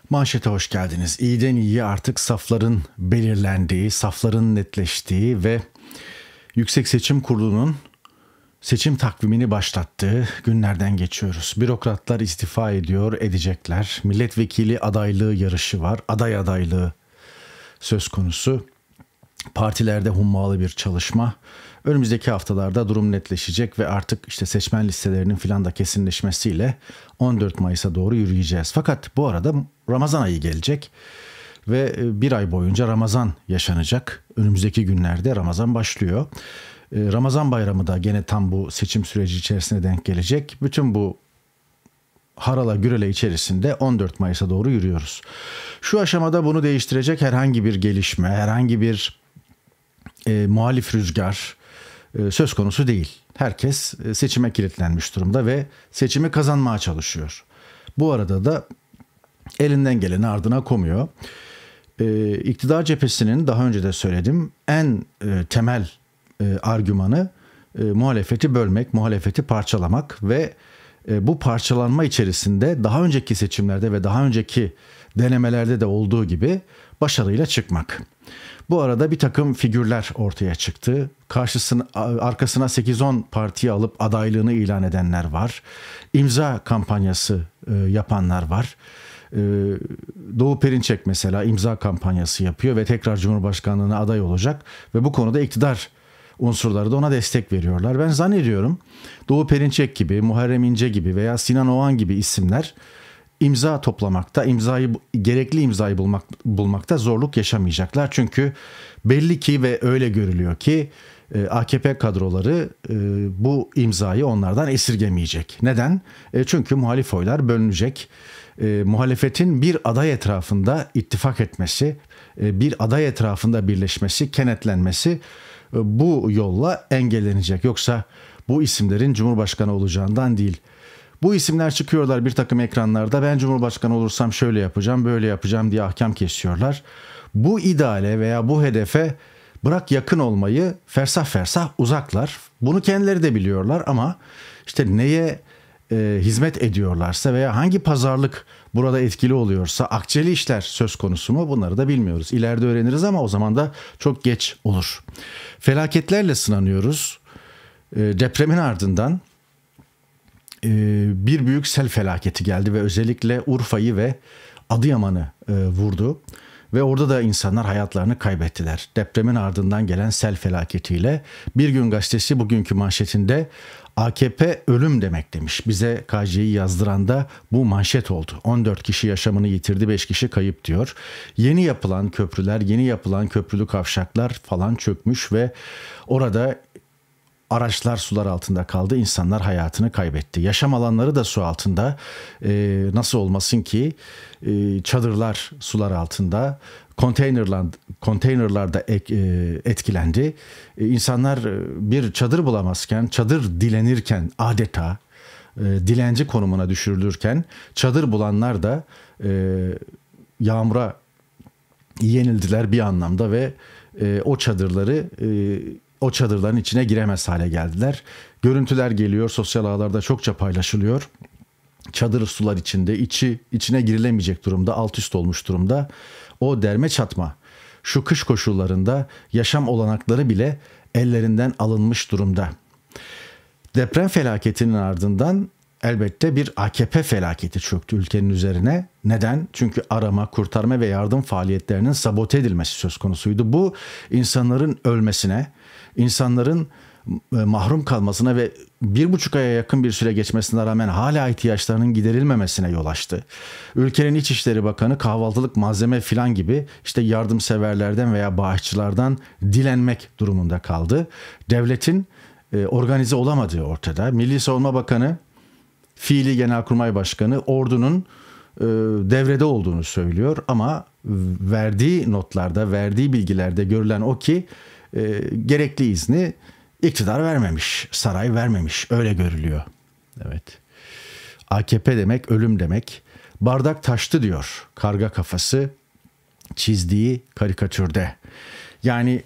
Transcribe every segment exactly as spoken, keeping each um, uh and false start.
Manşete hoş geldiniz. İyiden iyiye artık safların belirlendiği, safların netleştiği ve Yüksek Seçim Kurulu'nun seçim takvimini başlattığı günlerden geçiyoruz. Bürokratlar istifa ediyor, edecekler. Milletvekili adaylığı yarışı var. Aday adaylığı söz konusu. Partilerde hummalı bir çalışma. Önümüzdeki haftalarda durum netleşecek ve artık işte seçmen listelerinin filan da kesinleşmesiyle on dört Mayıs'a doğru yürüyeceğiz. Fakat bu arada Ramazan ayı gelecek ve bir ay boyunca Ramazan yaşanacak. Önümüzdeki günlerde Ramazan başlıyor. Ramazan bayramı da gene tam bu seçim süreci içerisine denk gelecek. Bütün bu harala gürele içerisinde on dört Mayıs'a doğru yürüyoruz. Şu aşamada bunu değiştirecek herhangi bir gelişme, herhangi bir e, muhalif rüzgar e, söz konusu değil. Herkes e, seçime kilitlenmiş durumda ve seçimi kazanmaya çalışıyor. Bu arada da elinden geleni ardına koymuyor. E, iktidar cephesinin daha önce de söyledim en e, temel e, argümanı e, muhalefeti bölmek, muhalefeti parçalamak ve e, bu parçalanma içerisinde daha önceki seçimlerde ve daha önceki denemelerde de olduğu gibi başarıyla çıkmak. Bu arada bir takım figürler ortaya çıktı. Karşısına, arkasına sekiz on partiyi alıp adaylığını ilan edenler var. İmza kampanyası e, yapanlar var. E, Doğu Perinçek mesela imza kampanyası yapıyor ve tekrar Cumhurbaşkanlığına aday olacak. Ve bu konuda iktidar unsurları da ona destek veriyorlar. Ben zannediyorum Doğu Perinçek gibi, Muharrem İnce gibi veya Sinan Oğan gibi isimler imza toplamakta, imzayı gerekli imzayı bulmak bulmakta zorluk yaşamayacaklar. Çünkü belli ki ve öyle görülüyor ki e, A K P kadroları e, bu imzayı onlardan esirgemeyecek. Neden? E, çünkü muhalif oylar bölünecek. E, muhalefetin bir aday etrafında ittifak etmesi, e, bir aday etrafında birleşmesi, kenetlenmesi e, bu yolla engellenecek. Yoksa bu isimlerin Cumhurbaşkanı olacağından değil. Bu isimler çıkıyorlar bir takım ekranlarda, ben Cumhurbaşkanı olursam şöyle yapacağım, böyle yapacağım diye ahkam kesiyorlar. Bu ideale veya bu hedefe bırak yakın olmayı fersah fersah uzaklar. Bunu kendileri de biliyorlar ama işte neye e, hizmet ediyorlarsa veya hangi pazarlık burada etkili oluyorsa, akçeli işler söz konusu mu, bunları da bilmiyoruz. İleride öğreniriz ama o zaman da çok geç olur. Felaketlerle sınanıyoruz. E, depremin ardından bir büyük sel felaketi geldi ve özellikle Urfa'yı ve Adıyaman'ı vurdu ve orada da insanlar hayatlarını kaybettiler. Depremin ardından gelen sel felaketiyle Bir Gün Gazetesi bugünkü manşetinde A K P ölüm demek demiş. Bize K C'yi yazdıran da bu manşet oldu. on dört kişi yaşamını yitirdi, beş kişi kayıp diyor. Yeni yapılan köprüler, yeni yapılan köprülü kavşaklar falan çökmüş ve orada araçlar sular altında kaldı, insanlar hayatını kaybetti. Yaşam alanları da su altında. Ee, nasıl olmasın ki ee, çadırlar sular altında, konteynerlar, konteynerlar da ek, e, etkilendi. Ee, insanlar bir çadır bulamazken, çadır dilenirken adeta e, dilenci konumuna düşürülürken çadır bulanlar da e, yağmura yenildiler bir anlamda ve e, o çadırları e, o çadırların içine giremez hale geldiler. Görüntüler geliyor, sosyal ağlarda çokça paylaşılıyor. Çadır sular içinde, içi içine girilemeyecek durumda, alt üst olmuş durumda. O derme çatma, şu kış koşullarında yaşam olanakları bile ellerinden alınmış durumda. Deprem felaketinin ardından elbette bir A K P felaketi çöktü ülkenin üzerine. Neden? Çünkü arama, kurtarma ve yardım faaliyetlerinin sabote edilmesi söz konusuydu. Bu insanların ölmesine, insanların mahrum kalmasına ve bir buçuk aya yakın bir süre geçmesine rağmen hala ihtiyaçlarının giderilmemesine yol açtı. Ülkenin İçişleri Bakanı kahvaltılık malzeme filan gibi işte yardımseverlerden veya bağışçılardan dilenmek durumunda kaldı. Devletin e, organize olamadığı ortada. Milli Savunma Bakanı, fiili Genelkurmay Başkanı ordunun e, devrede olduğunu söylüyor ama verdiği notlarda, verdiği bilgilerde görülen o ki e, gerekli izni iktidar vermemiş, saray vermemiş, öyle görülüyor. Evet. A K P demek ölüm demek. Bardak taştı diyor karga kafası çizdiği karikatürde. Yani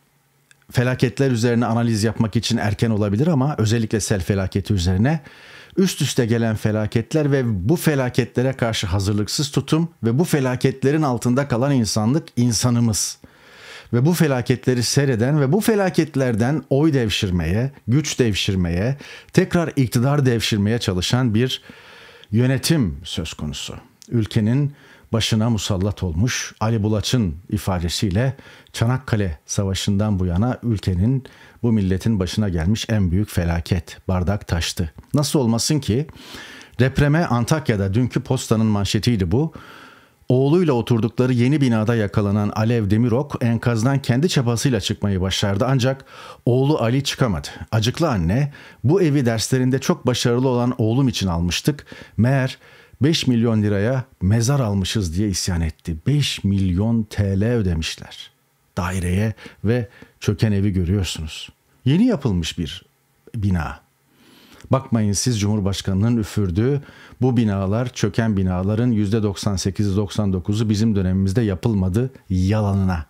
felaketler üzerine analiz yapmak için erken olabilir ama özellikle sel felaketi üzerine üst üste gelen felaketler ve bu felaketlere karşı hazırlıksız tutum ve bu felaketlerin altında kalan insanlık, insanımız. Ve bu felaketleri seyreden ve bu felaketlerden oy devşirmeye, güç devşirmeye, tekrar iktidar devşirmeye çalışan bir yönetim söz konusu. Ülkenin başına musallat olmuş Ali Bulaç'ın ifadesiyle Çanakkale Savaşı'ndan bu yana ülkenin, bu milletin başına gelmiş en büyük felaket. Bardak taştı. Nasıl olmasın ki? Depreme Antakya'da dünkü Posta'nın manşetiydi bu. Oğluyla oturdukları yeni binada yakalanan Alev Demirok enkazdan kendi çabasıyla çıkmayı başardı ancak oğlu Ali çıkamadı. Acıklı anne, bu evi derslerinde çok başarılı olan oğlum için almıştık. Meğer beş milyon liraya mezar almışız diye isyan etti. beş milyon T L ödemişler daireye ve çöken evi görüyorsunuz. Yeni yapılmış bir bina. Bakmayın siz, Cumhurbaşkanı'nın üfürdüğü bu binalar, çöken binaların yüzde doksan sekizi doksan dokuzu bizim dönemimizde yapılmadı yalanına.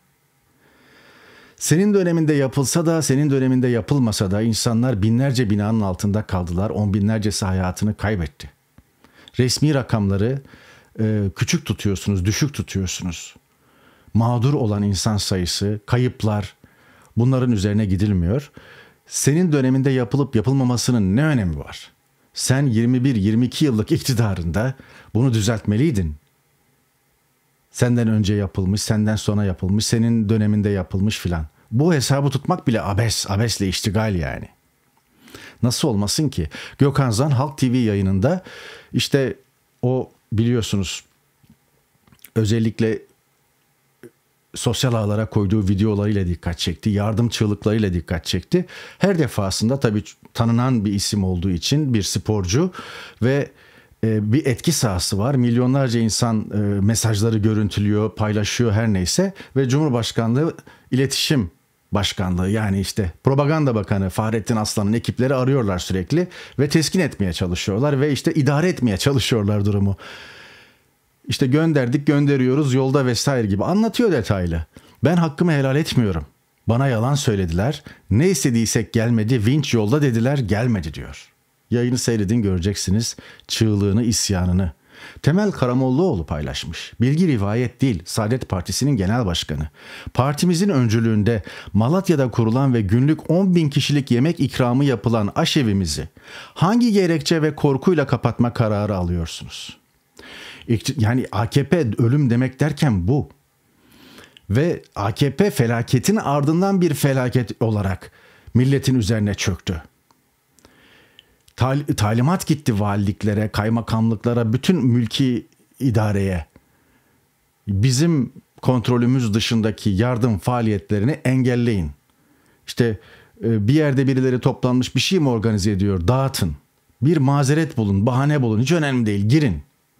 Senin döneminde yapılsa da senin döneminde yapılmasa da insanlar binlerce binanın altında kaldılar. On binlercesi hayatını kaybetti. Resmi rakamları e, küçük tutuyorsunuz, düşük tutuyorsunuz. Mağdur olan insan sayısı, kayıplar, bunların üzerine gidilmiyor. Senin döneminde yapılıp yapılmamasının ne önemi var? Sen yirmi bir yirmi iki yıllık iktidarında bunu düzeltmeliydin. Senden önce yapılmış, senden sonra yapılmış, senin döneminde yapılmış filan. Bu hesabı tutmak bile abes, abesle iştigal yani. Nasıl olmasın ki? Gökhan Zan Halk T V yayınında işte o biliyorsunuz özellikle sosyal ağlara koyduğu videolarıyla dikkat çekti. Yardım çığlıklarıyla dikkat çekti. Her defasında tabii tanınan bir isim olduğu için bir sporcu ve e, bir etki sahası var. Milyonlarca insan e, mesajları görüntülüyor, paylaşıyor her neyse ve Cumhurbaşkanlığı İletişim Başkanlığı yani işte Propaganda Bakanı Fahrettin Aslan'ın ekipleri arıyorlar sürekli ve teskin etmeye çalışıyorlar ve işte idare etmeye çalışıyorlar durumu. İşte gönderdik, gönderiyoruz yolda vesaire gibi anlatıyor detaylı. Ben hakkımı helal etmiyorum. Bana yalan söylediler. Ne istediysek gelmedi, vinç yolda dediler, gelmedi diyor. Yayını seyredin, göreceksiniz çığlığını, isyanını. Temel Karamollaoğlu paylaşmış. Bilgi rivayet değil, Saadet Partisi'nin genel başkanı. Partimizin öncülüğünde Malatya'da kurulan ve günlük on bin kişilik yemek ikramı yapılan aşevimizi hangi gerekçe ve korkuyla kapatma kararı alıyorsunuz? Yani A K P ölüm demek derken bu. Ve A K P felaketin ardından bir felaket olarak milletin üzerine çöktü. Tal- talimat gitti valiliklere, kaymakamlıklara, bütün mülki idareye. Bizim kontrolümüz dışındaki yardım faaliyetlerini engelleyin. İşte bir yerde birileri toplanmış bir şey mi organize ediyor? Dağıtın. Bir mazeret bulun, bahane bulun. Hiç önemli değil. Girin.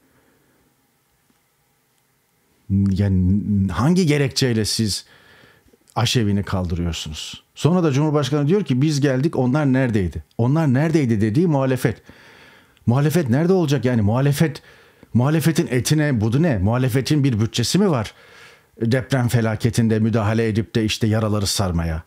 Yani hangi gerekçeyle siz aşevini kaldırıyorsunuz? Sonra da Cumhurbaşkanı diyor ki biz geldik, onlar neredeydi? Onlar neredeydi dediği muhalefet. Muhalefet nerede olacak yani? Muhalefet, muhalefetin etine budu ne? Muhalefetin bir bütçesi mi var? Deprem felaketinde müdahale edip de işte yaraları sarmaya.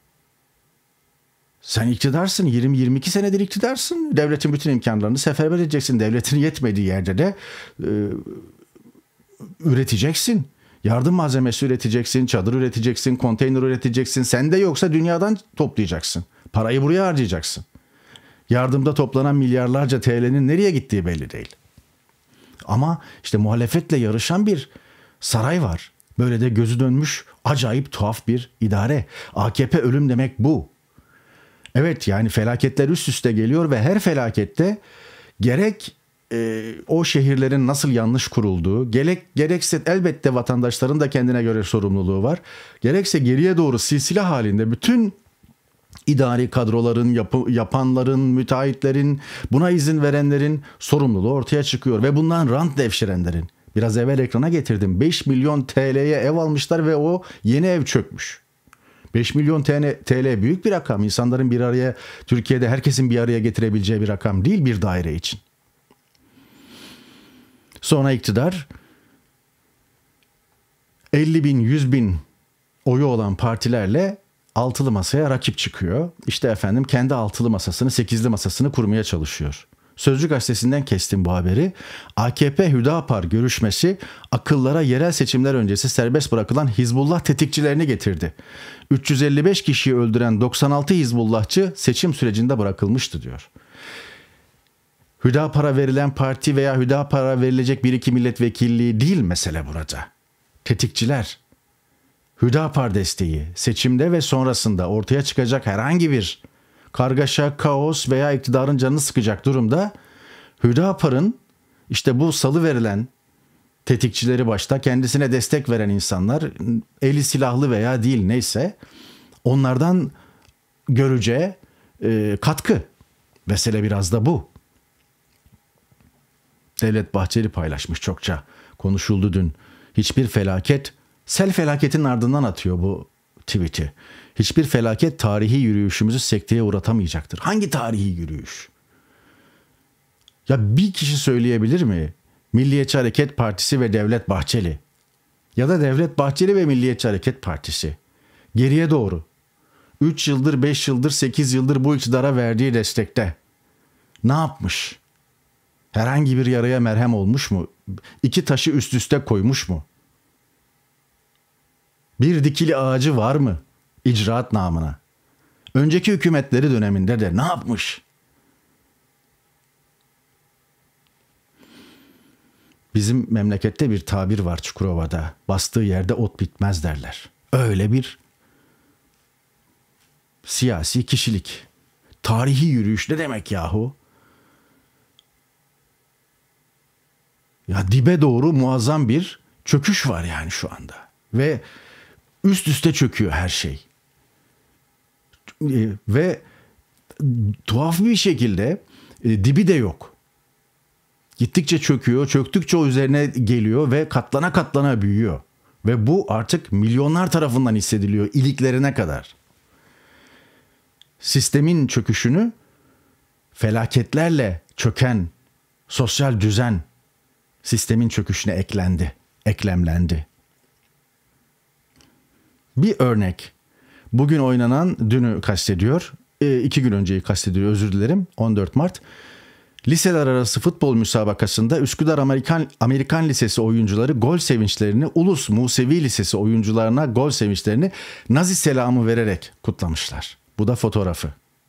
Sen iktidarsın, yirmi yirmi iki senedir iktidarsın. Devletin bütün imkanlarını seferber edeceksin. Devletin yetmediği yerde de e, üreteceksin. Yardım malzemesi üreteceksin, çadır üreteceksin, konteyner üreteceksin. Sen de yoksa dünyadan toplayacaksın. Parayı buraya harcayacaksın. Yardımda toplanan milyarlarca T L'nin nereye gittiği belli değil. Ama işte muhalefetle yarışan bir saray var. Böyle de gözü dönmüş acayip tuhaf bir idare. A K P ölüm demek bu. Evet yani felaketler üst üste geliyor ve her felakette gerek e, o şehirlerin nasıl yanlış kurulduğu, gerek, gerekse elbette vatandaşların da kendine göre sorumluluğu var. Gerekse geriye doğru silsile halinde bütün idari kadroların, yapı, yapanların, müteahhitlerin, buna izin verenlerin sorumluluğu ortaya çıkıyor. Ve bundan rant devşirenlerin. Biraz evvel ekrana getirdim. beş milyon T L'ye ev almışlar ve o yeni ev çökmüş. beş milyon T L büyük bir rakam. İnsanların bir araya, Türkiye'de herkesin bir araya getirebileceği bir rakam değil bir daire için. Sonra iktidar elli bin, yüz bin oyu olan partilerle altılı masaya rakip çıkıyor. İşte efendim kendi altılı masasını, sekizli masasını kurmaya çalışıyor. Sözcü gazetesinden kestim bu haberi. A K P Hüdapar görüşmesi akıllara yerel seçimler öncesi serbest bırakılan Hizbullah tetikçilerini getirdi. üç yüz elli beş kişiyi öldüren doksan altı Hizbullahçı seçim sürecinde bırakılmıştı diyor. Hüdapar'a verilen parti veya Hüdapar'a verilecek bir iki milletvekilliği değil mesele burada. Tetikçiler, Hüdapar desteği seçimde ve sonrasında ortaya çıkacak herhangi bir kargaşa, kaos veya iktidarın canını sıkacak durumda Hüdapar'ın işte bu salı verilen tetikçileri başta kendisine destek veren insanlar, eli silahlı veya değil neyse, onlardan göreceği e, katkı. Mesele biraz da bu. Devlet Bahçeli paylaşmış, çokça konuşuldu dün. Hiçbir felaket, sel felaketinin ardından atıyor bu tweet'i. Hiçbir felaket tarihi yürüyüşümüzü sekteye uğratamayacaktır. Hangi tarihi yürüyüş? Ya bir kişi söyleyebilir mi? Milliyetçi Hareket Partisi ve Devlet Bahçeli. Ya da Devlet Bahçeli ve Milliyetçi Hareket Partisi. Geriye doğru. üç yıldır, beş yıldır, sekiz yıldır bu iktidara verdiği destekte ne yapmış? Herhangi bir yaraya merhem olmuş mu? İki taşı üst üste koymuş mu? Bir dikili ağacı var mı? İcraat namına. Önceki hükümetleri döneminde de ne yapmış? Bizim memlekette bir tabir var Çukurova'da. Bastığı yerde ot bitmez derler. Öyle bir siyasi kişilik. Tarihi yürüyüş ne demek yahu? Ya dibe doğru muazzam bir çöküş var yani şu anda. Ve üst üste çöküyor her şey. Ve tuhaf bir şekilde e, dibi de yok. Gittikçe çöküyor, çöktükçe o üzerine geliyor ve katlana katlana büyüyor. Ve bu artık milyonlar tarafından hissediliyor iliklerine kadar. Sistemin çöküşünü felaketlerle çöken sosyal düzen sistemin çöküşüne eklendi, eklemlendi. Bir örnek. Bugün oynanan, dünü kastediyor, e, iki gün önceyi kastediyor, özür dilerim, on dört Mart. Liseler arası futbol müsabakasında Üsküdar Amerikan, Amerikan Lisesi oyuncuları gol sevinçlerini, Ulus Musevi Lisesi oyuncularına gol sevinçlerini Nazi selamı vererek kutlamışlar. Bu da fotoğrafı.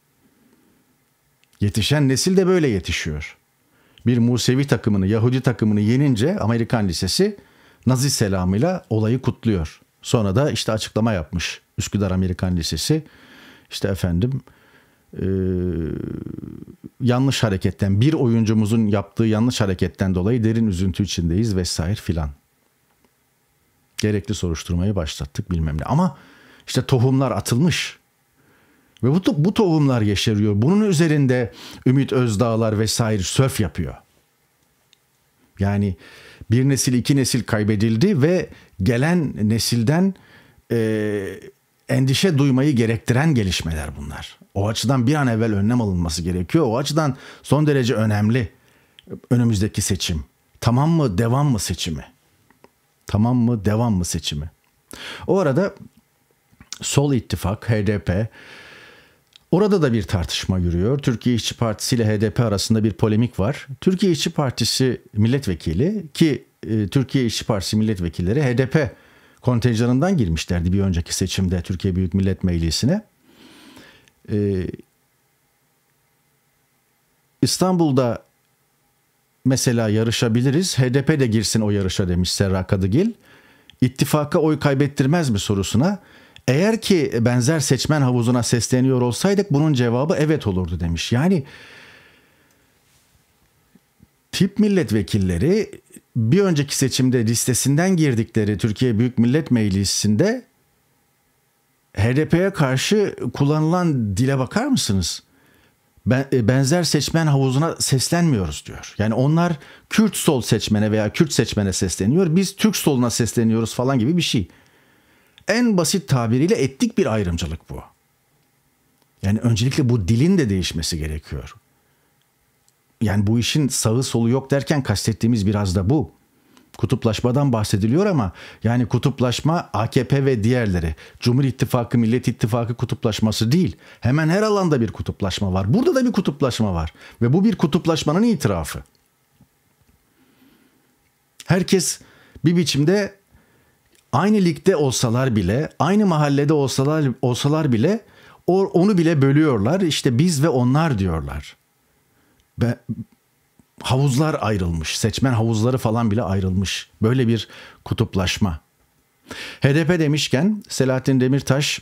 Yetişen nesil de böyle yetişiyor. Bir Musevi takımını, Yahudi takımını yenince Amerikan Lisesi Nazi selamıyla olayı kutluyor. Sonra da işte açıklama yapmış Üsküdar Amerikan Lisesi. İşte efendim e, yanlış hareketten, bir oyuncumuzun yaptığı yanlış hareketten dolayı derin üzüntü içindeyiz vesaire filan. Gerekli soruşturmayı başlattık bilmem ne. Ama işte tohumlar atılmış. Ve bu, bu tohumlar yeşeriyor. Bunun üzerinde Ümit Özdağlar vesaire sörf yapıyor. Yani bir nesil, iki nesil kaybedildi ve gelen nesilden e, endişe duymayı gerektiren gelişmeler bunlar. O açıdan bir an evvel önlem alınması gerekiyor. O açıdan son derece önemli önümüzdeki seçim. Tamam mı, devam mı seçimi? Tamam mı, devam mı seçimi? O arada Sol İttifak, H D P, orada da bir tartışma yürüyor. Türkiye İşçi Partisi ile H D P arasında bir polemik var. Türkiye İşçi Partisi milletvekili ki e, Türkiye İşçi Partisi milletvekilleri H D P kontenjanından girmişlerdi bir önceki seçimde Türkiye Büyük Millet Meclisi'ne. Ee, İstanbul'da mesela yarışabiliriz. H D P de girsin o yarışa demiş Serra Kadıgil. İttifaka oy kaybettirmez mi sorusuna, eğer ki benzer seçmen havuzuna sesleniyor olsaydık bunun cevabı evet olurdu demiş. Yani tip milletvekilleri bir önceki seçimde listesinden girdikleri Türkiye Büyük Millet Meclisi'nde H D P'ye karşı kullanılan dile bakar mısınız? Benzer seçmen havuzuna seslenmiyoruz diyor. Yani onlar Kürt sol seçmene veya Kürt seçmene sesleniyor. Biz Türk soluna sesleniyoruz falan gibi bir şey. En basit tabiriyle etnik bir ayrımcılık bu. Yani öncelikle bu dilin de değişmesi gerekiyor. Yani bu işin sağı solu yok derken kastettiğimiz biraz da bu. Kutuplaşmadan bahsediliyor ama yani kutuplaşma A K P ve diğerleri. Cumhur İttifakı, Millet İttifakı kutuplaşması değil. Hemen her alanda bir kutuplaşma var. Burada da bir kutuplaşma var. Ve bu bir kutuplaşmanın itirafı. Herkes bir biçimde aynı ligde olsalar bile, aynı mahallede olsalar olsalar bile onu bile bölüyorlar. İşte biz ve onlar diyorlar. Ve havuzlar ayrılmış. Seçmen havuzları falan bile ayrılmış. Böyle bir kutuplaşma. H D P demişken Selahattin Demirtaş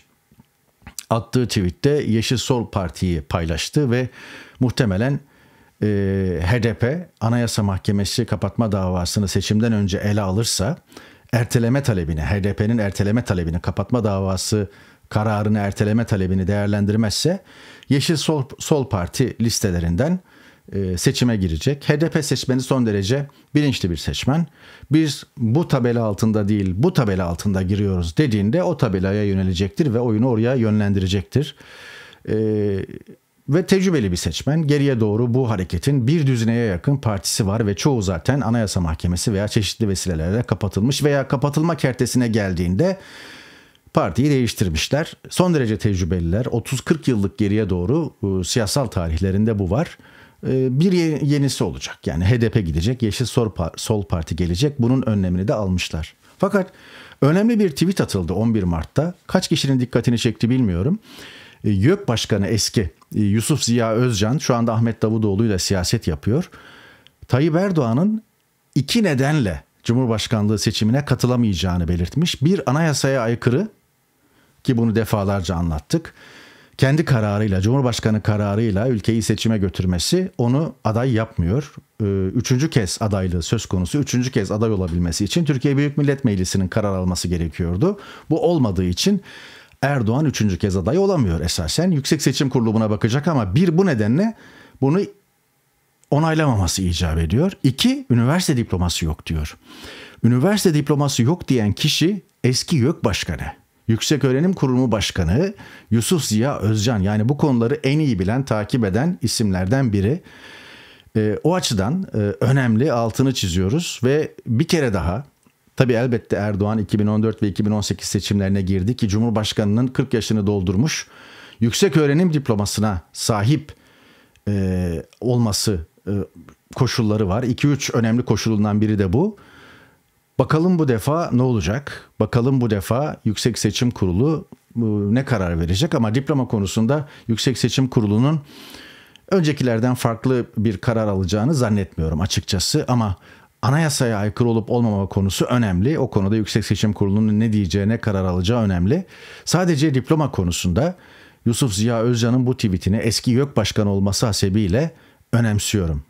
attığı tweette Yeşil Sol Parti'yi paylaştı ve muhtemelen e, H D P Anayasa Mahkemesi kapatma davasını seçimden önce ele alırsa erteleme talebini, H D P'nin erteleme talebini, kapatma davası kararını erteleme talebini değerlendirmezse Yeşil Sol, Sol Parti listelerinden seçime girecek. H D P seçmeni son derece bilinçli bir seçmen. Biz bu tabela altında değil, bu tabela altında giriyoruz dediğinde o tabelaya yönelecektir ve oyunu oraya yönlendirecektir. Ee, ve tecrübeli bir seçmen. Geriye doğru bu hareketin bir düzineye yakın partisi var ve çoğu zaten Anayasa Mahkemesi veya çeşitli vesilelerle kapatılmış veya kapatılma kertesine geldiğinde partiyi değiştirmişler. Son derece tecrübeliler. otuz kırk yıllık geriye doğru e, siyasal tarihlerinde bu var. Bir yenisi olacak. Yani H D P gidecek, Yeşil Sol Parti gelecek. Bunun önlemini de almışlar. Fakat önemli bir tweet atıldı on bir Mart'ta. Kaç kişinin dikkatini çekti bilmiyorum. YÖK Başkanı eski Yusuf Ziya Özcan şu anda Ahmet Davutoğlu ile siyaset yapıyor. Tayyip Erdoğan'ın iki nedenle Cumhurbaşkanlığı seçimine katılamayacağını belirtmiş. Bir, anayasaya aykırı ki bunu defalarca anlattık. Kendi kararıyla, Cumhurbaşkanı kararıyla ülkeyi seçime götürmesi onu aday yapmıyor. Üçüncü kez adaylığı söz konusu. Üçüncü kez aday olabilmesi için Türkiye Büyük Millet Meclisi'nin karar alması gerekiyordu. Bu olmadığı için Erdoğan üçüncü kez aday olamıyor esasen. Yüksek Seçim Kurulu buna bakacak ama bir, bu nedenle bunu onaylamaması icap ediyor. İki, üniversite diploması yok diyor. Üniversite diploması yok diyen kişi eski YÖK Başkanı. Yükseköğrenim Kurumu Başkanı Yusuf Ziya Özcan, yani bu konuları en iyi bilen, takip eden isimlerden biri. E, o açıdan e, önemli, altını çiziyoruz ve bir kere daha tabii elbette Erdoğan iki bin on dört ve iki bin on sekiz seçimlerine girdi ki Cumhurbaşkanı'nın kırk yaşını doldurmuş, yükseköğrenim diplomasına sahip e, olması e, koşulları var. iki üç önemli koşulundan biri de bu. Bakalım bu defa ne olacak? Bakalım bu defa Yüksek Seçim Kurulu ne karar verecek? Ama diploma konusunda Yüksek Seçim Kurulu'nun öncekilerden farklı bir karar alacağını zannetmiyorum açıkçası. Ama anayasaya aykırı olup olmama konusu önemli. O konuda Yüksek Seçim Kurulu'nun ne diyeceğine karar alacağı önemli. Sadece diploma konusunda Yusuf Ziya Özcan'ın bu tweetini eski YÖK Başkanı olması hasebiyle önemsiyorum.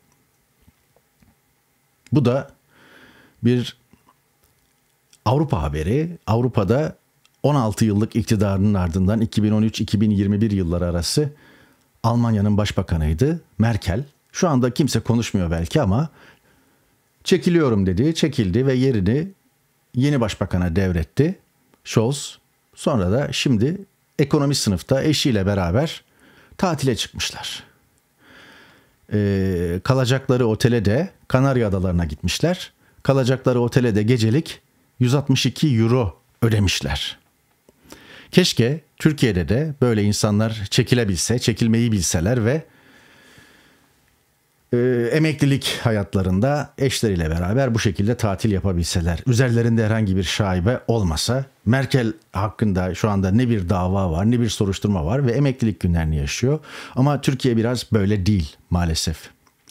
Bu da bir Avrupa haberi. Avrupa'da on altı yıllık iktidarının ardından iki bin on üç iki bin yirmi bir yılları arası Almanya'nın başbakanıydı Merkel. Şu anda kimse konuşmuyor belki ama çekiliyorum dedi, çekildi ve yerini yeni başbakana devretti Scholz. Sonra da şimdi ekonomi sınıfta eşiyle beraber tatile çıkmışlar. Ee, kalacakları otele de Kanarya Adalarına gitmişler. Kalacakları otele de gecelik yüz altmış iki euro ödemişler. Keşke Türkiye'de de böyle insanlar çekilebilse, çekilmeyi bilseler ve e, emeklilik hayatlarında eşleriyle beraber bu şekilde tatil yapabilseler. Üzerlerinde herhangi bir şaibe olmasa, Merkel hakkında şu anda ne bir dava var, ne bir soruşturma var ve emeklilik günlerini yaşıyor. Ama Türkiye biraz böyle değil maalesef.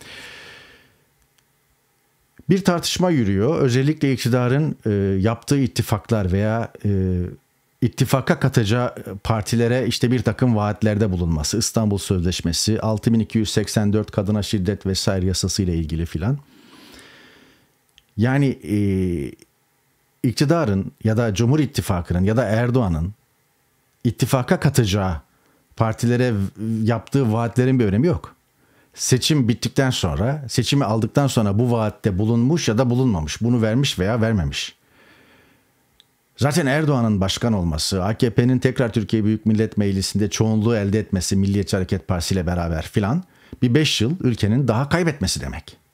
Bir tartışma yürüyor. Özellikle iktidarın e, yaptığı ittifaklar veya e, ittifaka katacağı partilere işte bir takım vaatlerde bulunması. İstanbul Sözleşmesi, altı bin iki yüz seksen dört kadına şiddet vesaire yasası ile ilgili filan. Yani e, iktidarın ya da Cumhur İttifakı'nın ya da Erdoğan'ın ittifaka katacağı partilere yaptığı vaatlerin bir önemi yok. Seçim bittikten sonra, seçimi aldıktan sonra bu vaatte bulunmuş ya da bulunmamış, bunu vermiş veya vermemiş. Zaten Erdoğan'ın başkan olması, A K P'nin tekrar Türkiye Büyük Millet Meclisi'nde çoğunluğu elde etmesi, Milliyetçi Hareket Partisi ile beraber filan bir beş yıl ülkenin daha kaybetmesi demek.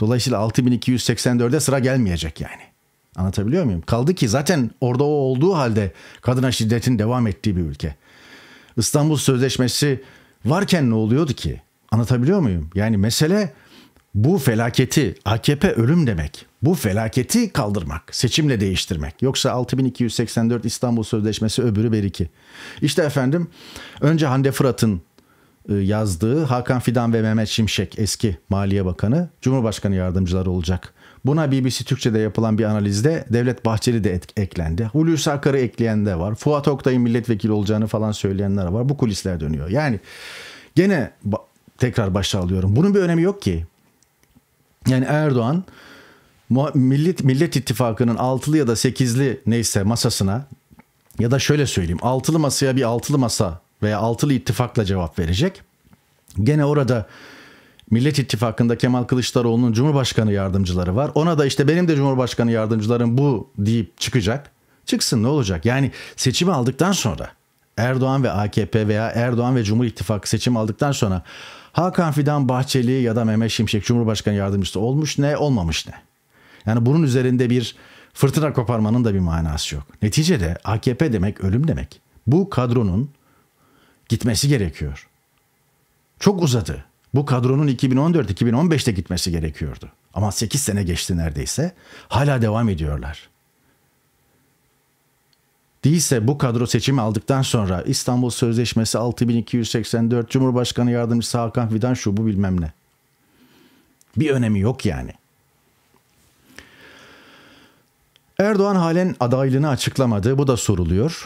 Dolayısıyla altı bin iki yüz seksen dörde sıra gelmeyecek yani. Anlatabiliyor muyum? Kaldı ki zaten orada o olduğu halde kadına şiddetin devam ettiği bir ülke. İstanbul Sözleşmesi varken ne oluyordu ki? Anlatabiliyor muyum? Yani mesele bu felaketi, A K P ölüm demek. Bu felaketi kaldırmak, seçimle değiştirmek. Yoksa altı bin iki yüz seksen dört İstanbul Sözleşmesi, öbürü beriki. İşte efendim önce Hande Fırat'ın yazdığı, Hakan Fidan ve Mehmet Şimşek eski Maliye Bakanı Cumhurbaşkanı yardımcıları olacak. Buna B B C Türkçe'de yapılan bir analizde Devlet Bahçeli de et- eklendi. Hulusi Akar'ı ekleyen de var. Fuat Oktay'ın milletvekili olacağını falan söyleyenler var. Bu kulisler dönüyor. Yani gene ba- tekrar başa alıyorum. Bunun bir önemi yok ki. Yani Erdoğan Millet, Millet İttifakı'nın altılı ya da sekizli neyse masasına, ya da şöyle söyleyeyim, altılı masaya bir altılı masa veya altılı ittifakla cevap verecek. Gene orada Millet İttifakı'nda Kemal Kılıçdaroğlu'nun Cumhurbaşkanı yardımcıları var. Ona da işte benim de Cumhurbaşkanı yardımcılarım bu deyip çıkacak. Çıksın, ne olacak? Yani seçimi aldıktan sonra Erdoğan ve A K P veya Erdoğan ve Cumhur İttifakı seçim aldıktan sonra Hakan Fidan, Bahçeli ya da Mehmet Şimşek Cumhurbaşkanı yardımcısı olmuş ne, olmamış ne? Yani bunun üzerinde bir fırtına koparmanın da bir manası yok. Neticede A K P demek ölüm demek. Bu kadronun gitmesi gerekiyor. Çok uzadı. Bu kadronun iki bin on dört iki bin on beşte gitmesi gerekiyordu. Ama sekiz sene geçti neredeyse. Hala devam ediyorlar. Değilse bu kadro seçimi aldıktan sonra İstanbul Sözleşmesi altı bin iki yüz seksen dört, Cumhurbaşkanı Yardımcısı Hakan Fidan, şu bu bilmem ne. Bir önemi yok yani. Erdoğan halen adaylığını açıklamadı. Bu da soruluyor.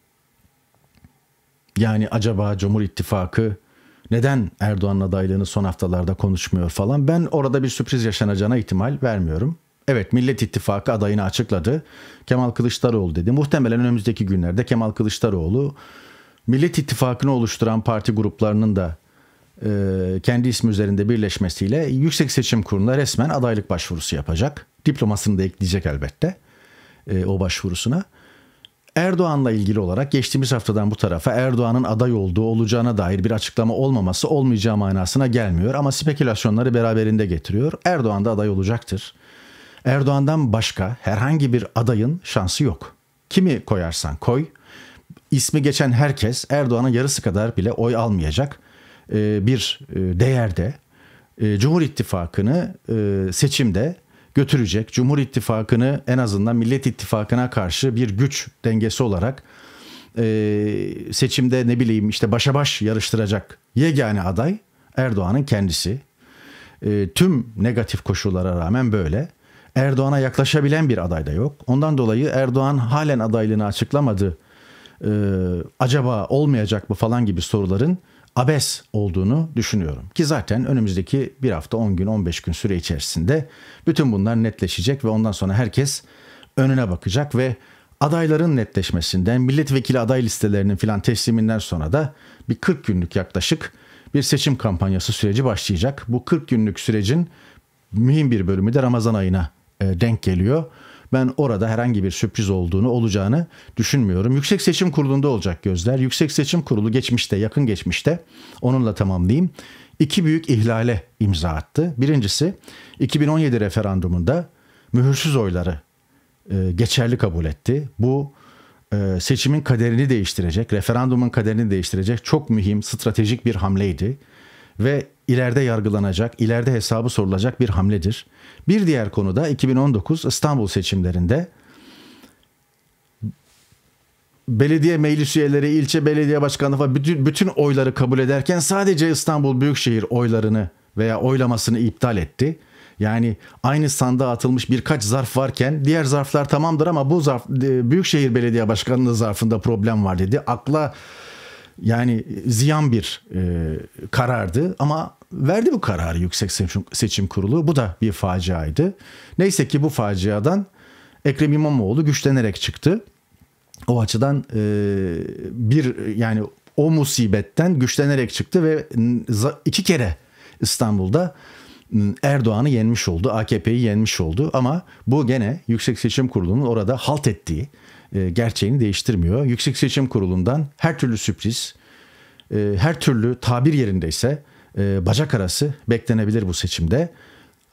Yani acaba Cumhur İttifakı neden Erdoğan'ın adaylığını son haftalarda konuşmuyor falan? Ben orada bir sürpriz yaşanacağına ihtimal vermiyorum. Evet, Millet İttifakı adayını açıkladı. Kemal Kılıçdaroğlu dedi. Muhtemelen önümüzdeki günlerde Kemal Kılıçdaroğlu Millet İttifakı'nı oluşturan parti gruplarının da e, kendi ismi üzerinde birleşmesiyle Yüksek Seçim Kurulu'na resmen adaylık başvurusu yapacak. Diplomasını da ekleyecek elbette e, o başvurusuna. Erdoğan'la ilgili olarak geçtiğimiz haftadan bu tarafa Erdoğan'ın aday olduğu, olacağına dair bir açıklama olmaması olmayacağı manasına gelmiyor. Ama spekülasyonları beraberinde getiriyor. Erdoğan da aday olacaktır. Erdoğan'dan başka herhangi bir adayın şansı yok. Kimi koyarsan koy, ismi geçen herkes Erdoğan'ın yarısı kadar bile oy almayacak bir değerde Cumhur İttifakı'nı seçimde götürecek. Cumhur İttifakı'nı en azından Millet İttifakı'na karşı bir güç dengesi olarak seçimde ne bileyim işte başa baş yarıştıracak yegane aday Erdoğan'ın kendisi. Tüm negatif koşullara rağmen böyle. Erdoğan'a yaklaşabilen bir aday da yok. Ondan dolayı Erdoğan halen adaylığını açıklamadı. Ee, acaba olmayacak mı falan gibi soruların abes olduğunu düşünüyorum. Ki zaten önümüzdeki bir hafta, on gün, on beş gün süre içerisinde bütün bunlar netleşecek ve ondan sonra herkes önüne bakacak ve adayların netleşmesinden, milletvekili aday listelerinin filan tesliminden sonra da bir kırk günlük yaklaşık bir seçim kampanyası süreci başlayacak. Bu kırk günlük sürecin mühim bir bölümü de Ramazan ayına e, denk geliyor. Ben orada herhangi bir sürpriz olduğunu, olacağını düşünmüyorum. Yüksek Seçim Kurulu'nda olacak gözler. Yüksek Seçim Kurulu geçmişte, yakın geçmişte, onunla tamamlayayım, İki büyük ihlale imza attı. Birincisi iki bin on yedi referandumunda mühürsüz oyları e, geçerli kabul etti. Bu e, seçimin kaderini değiştirecek, referandumun kaderini değiştirecek çok mühim, stratejik bir hamleydi. Ve ileride yargılanacak, ileride hesabı sorulacak bir hamledir. Bir diğer konu da iki bin on dokuz İstanbul seçimlerinde belediye meclis üyeleri, ilçe belediye başkanlığı falan bütün, bütün oyları kabul ederken sadece İstanbul Büyükşehir oylarını veya oylamasını iptal etti. Yani aynı sandığa atılmış birkaç zarf varken diğer zarflar tamamdır ama bu zarf Büyükşehir Belediye Başkanlığı zarfında problem var dedi. Akla yani ziyan bir e, karardı ama verdi bu kararı Yüksek Seçim, Seçim Kurulu. Bu da bir faciaydı. Neyse ki bu faciadan Ekrem İmamoğlu güçlenerek çıktı. O açıdan e, bir yani o musibetten güçlenerek çıktı ve iki kere İstanbul'da Erdoğan'ı yenmiş oldu, A K P'yi yenmiş oldu. Ama bu gene Yüksek Seçim Kurulu'nun orada halt ettiği e, gerçeğini değiştirmiyor. Yüksek Seçim Kurulu'ndan her türlü sürpriz, e, her türlü tabir yerindeyse e, bacak arası beklenebilir bu seçimde.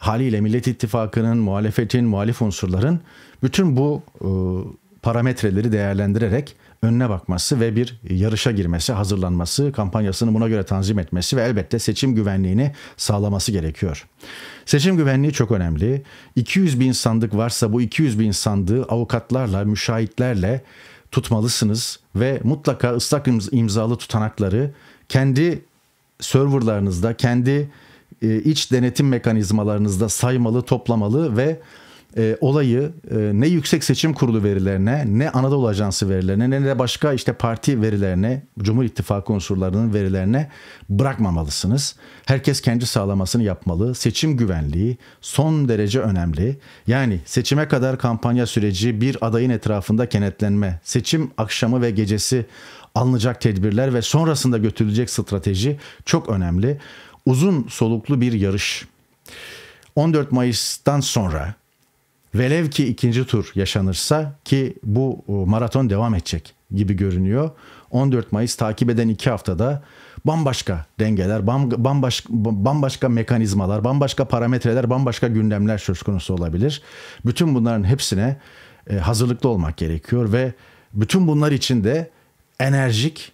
haliyle Millet İttifakı'nın, muhalefetin, muhalif unsurların bütün bu e, parametreleri değerlendirerek önüne bakması ve bir yarışa girmesi, hazırlanması, kampanyasını buna göre tanzim etmesi ve elbette seçim güvenliğini sağlaması gerekiyor. Seçim güvenliği çok önemli. iki yüz bin sandık varsa bu iki yüz bin sandığı avukatlarla, müşahitlerle tutmalısınız ve mutlaka ıslak imzalı tutanakları kendi serverlarınızda, kendi iç denetim mekanizmalarınızda saymalı, toplamalı ve E, olayı e, ne Yüksek Seçim Kurulu verilerine, ne Anadolu Ajansı verilerine, ne de başka işte parti verilerine, Cumhur İttifakı unsurlarının verilerine bırakmamalısınız. Herkes kendi sağlamasını yapmalı. Seçim güvenliği son derece önemli. Yani seçime kadar kampanya süreci bir adayın etrafında kenetlenme, seçim akşamı ve gecesi alınacak tedbirler ve sonrasında götürülecek strateji çok önemli. Uzun soluklu bir yarış. on dört Mayıs'tan sonra velev ki ikinci tur yaşanırsa, ki bu maraton devam edecek gibi görünüyor, on dört Mayıs takip eden iki haftada bambaşka dengeler, bambaşka, bambaşka mekanizmalar, bambaşka parametreler, bambaşka gündemler söz konusu olabilir. Bütün bunların hepsine hazırlıklı olmak gerekiyor ve bütün bunlar için de enerjik,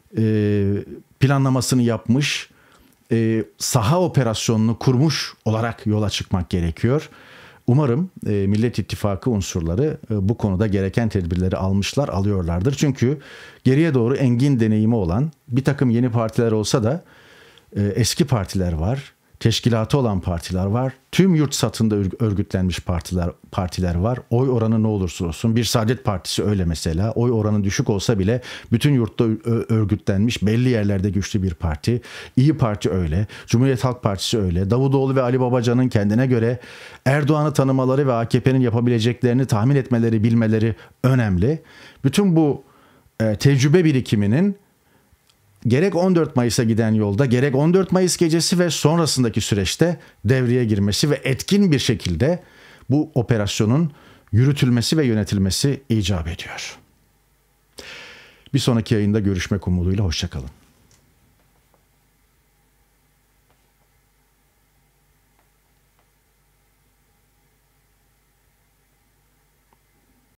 planlamasını yapmış, saha operasyonunu kurmuş olarak yola çıkmak gerekiyor. Umarım e, Millet İttifakı unsurları e, bu konuda gereken tedbirleri almışlar, alıyorlardır. Çünkü geriye doğru engin deneyimi olan bir takım yeni partiler olsa da e, eski partiler var, teşkilatı olan partiler var, tüm yurt satında örgütlenmiş partiler partiler var. Oy oranı ne olursa olsun, bir Saadet Partisi öyle mesela, oy oranı düşük olsa bile bütün yurtta örgütlenmiş, belli yerlerde güçlü bir parti. İyi Parti öyle, Cumhuriyet Halk Partisi öyle, Davutoğlu ve Ali Babacan'ın kendine göre Erdoğan'ı tanımaları ve A K P'nin yapabileceklerini tahmin etmeleri, bilmeleri önemli. Bütün bu e, tecrübe birikiminin gerek on dört Mayıs'a giden yolda, gerek on dört Mayıs gecesi ve sonrasındaki süreçte devreye girmesi ve etkin bir şekilde bu operasyonun yürütülmesi ve yönetilmesi icap ediyor. Bir sonraki yayında görüşmek umuduyla, hoşça kalın.